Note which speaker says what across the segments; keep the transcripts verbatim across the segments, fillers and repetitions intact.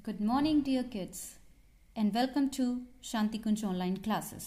Speaker 1: Good morning, dear kids, and welcome to Shanti Kunj online classes.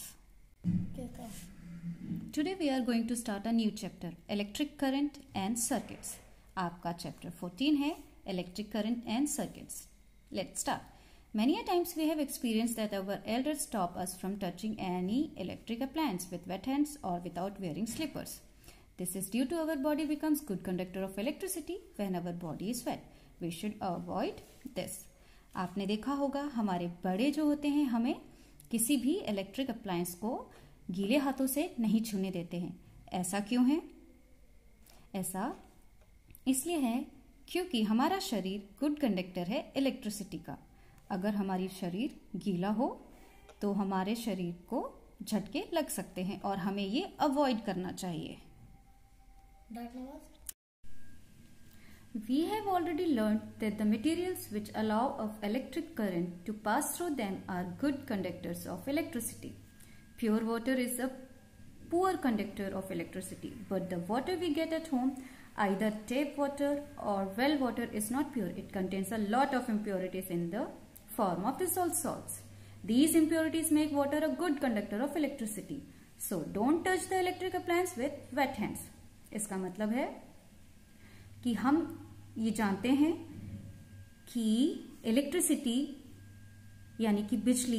Speaker 1: Today we are going to start a new chapter, Electric Current and Circuits. आपका chapter fourteen है Electric Current and Circuits. Let's start. Many a times we have experienced that our elders stop us from touching any electric appliance with wet hands or without wearing slippers. This is due to our body becomes good conductor of electricity when our body is wet. We should avoid this. आपने देखा होगा हमारे बड़े जो होते हैं हमें किसी भी इलेक्ट्रिक अप्लायंस को गीले हाथों से नहीं छूने देते हैं। ऐसा क्यों है? ऐसा इसलिए है क्योंकि हमारा शरीर गुड कंडक्टर है इलेक्ट्रिसिटी का। अगर हमारी शरीर गीला हो तो हमारे शरीर को झटके लग सकते हैं और हमें ये अवॉइड करना चाहिए। We have already learned that the materials which allow of electric current to pass through them are good conductors of electricity. Pure water is a poor conductor of electricity, but the water we get at home, either tap water or well water, is not pure. It contains a lot of impurities in the form of dissolved salts. These impurities make water a good conductor of electricity. So don't touch the electric appliance with wet hands. इसका मतलब है कि हम ये जानते हैं कि electricity यानी कि बिजली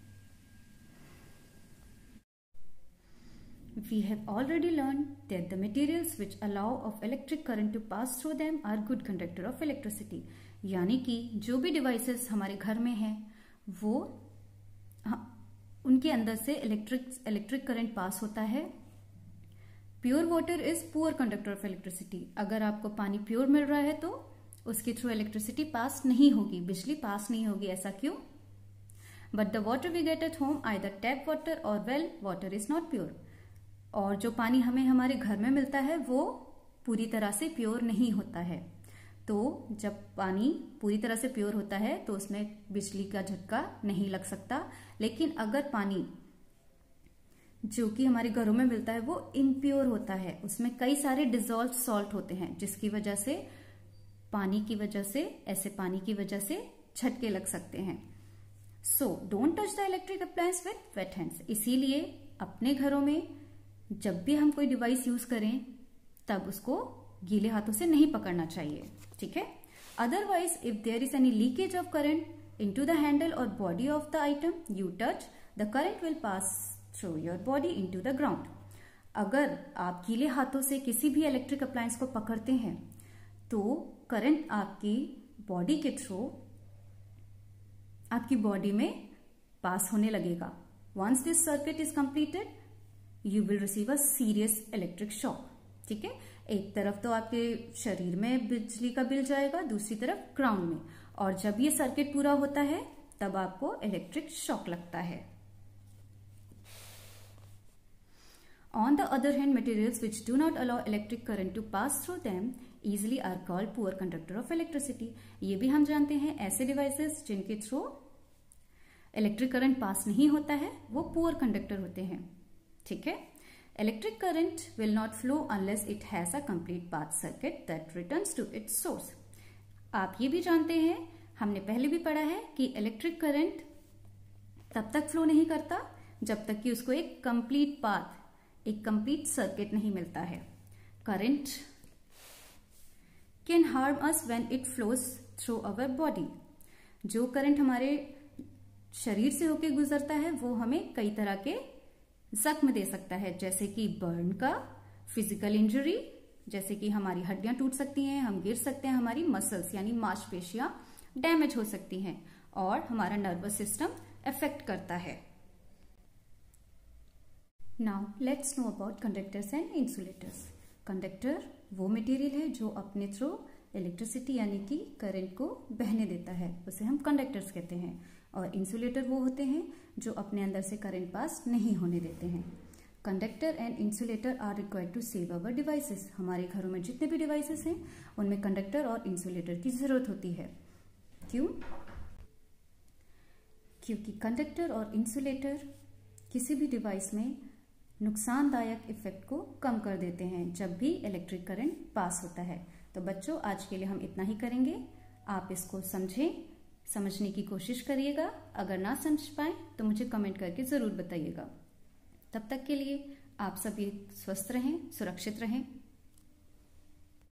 Speaker 1: we have already learned that the materials which allow of electric current to pass through them are good conductor of electricity. यानी कि जो भी डिवाइसेस हमारे घर में हैं वो उनके अंदर से इलेक्ट्रिक इलेक्ट्रिक करंट पास होता है। Pure water is poor conductor of electricity. अगर आपको पानी प्योर मिल रहा है तो उसके थ्रू इलेक्ट्रिसिटी पास नहीं होगी, बिजली पास नहीं होगी। ऐसा क्यों? But the water we get at home either tap water or well water is not pure. और जो पानी हमें हमारे घर में मिलता है वो पूरी तरह से प्योर नहीं होता है। तो जब पानी पूरी तरह से प्योर होता है तो उसमें बिजली का झटका नहीं लग सकता। लेकिन अगर पानी जो कि हमारे घरों में मिलता है वो इम्प्योर होता है, उसमें कई सारे डिजॉल्व सॉल्ट होते हैं जिसकी वजह से पानी की वजह से ऐसे पानी की वजह से झटके लग सकते हैं। So don't touch the electric appliance with wet hands. इसीलिए अपने घरों में जब भी हम कोई डिवाइस यूज करें तब उसको गीले हाथों से नहीं पकड़ना चाहिए, ठीक है? Otherwise if there is any leakage of current into the handle और body of the item you touch, the current will pass through your body into the ground. अगर आप गीले हाथों से किसी भी इलेक्ट्रिक अप्लायंस को पकड़ते हैं तो करंट आपकी बॉडी के थ्रू आपकी बॉडी में पास होने लगेगा। Once this circuit is completed you will receive a serious electric shock, ठीक है? एक तरफ तो आपके शरीर में बिजली का बिल जाएगा, दूसरी तरफ ग्राउंड में, और जब ये सर्किट पूरा होता है तब आपको इलेक्ट्रिक शॉक लगता है। On the other hand, materials which do not allow electric current to pass through them easily are called poor conductor of electricity. ये भी हम जानते हैं ऐसे डिवाइसेस जिनके थ्रू इलेक्ट्रिक करंट पास नहीं होता है वो पुअर कंडक्टर होते हैं, ठीक है? Electric current will not flow unless it has a complete path circuit that returns to its source. आप ये भी जानते हैं, हमने पहले भी पढ़ा है कि इलेक्ट्रिक करंट तब तक फ्लो नहीं करता जब तक कि उसको एक कंप्लीट पाथ एक कंप्लीट सर्किट नहीं मिलता है। Current can harm us when it flows through our body. जो करंट हमारे शरीर से होके गुजरता है वो हमें कई तरह के जख्म दे सकता है, जैसे कि बर्न का, फिजिकल इंजरी, जैसे कि हमारी हड्डियां टूट सकती हैं, हम गिर सकते हैं, हमारी मसल्स यानी मांसपेशियां डैमेज हो सकती हैं और हमारा नर्वस सिस्टम अफेक्ट करता है। Now let's know about conductors and insulators. Conductor वो मटेरियल है जो अपने थ्रू इलेक्ट्रिसिटी यानी कि करंट को बहने देता है, उसे हम कंडक्टर्स कहते हैं। और इंसुलेटर वो होते हैं जो अपने अंदर से करंट पास नहीं होने देते हैं। Conductor and insulator are required to save our devices. हमारे घरों में जितने भी डिवाइसेस हैं उनमें कंडक्टर और इंसुलेटर की जरूरत होती है। क्यों? क्योंकि कंडक्टर और इंसुलेटर किसी भी डिवाइस में नुकसानदायक इफेक्ट को कम कर देते हैं जब भी इलेक्ट्रिक करंट पास होता है। तो बच्चों आज के लिए हम इतना ही करेंगे। आप इसको समझें, समझने की कोशिश करिएगा। अगर ना समझ पाए तो मुझे कमेंट करके जरूर बताइएगा। तब तक के लिए आप सभी स्वस्थ रहें, सुरक्षित रहें।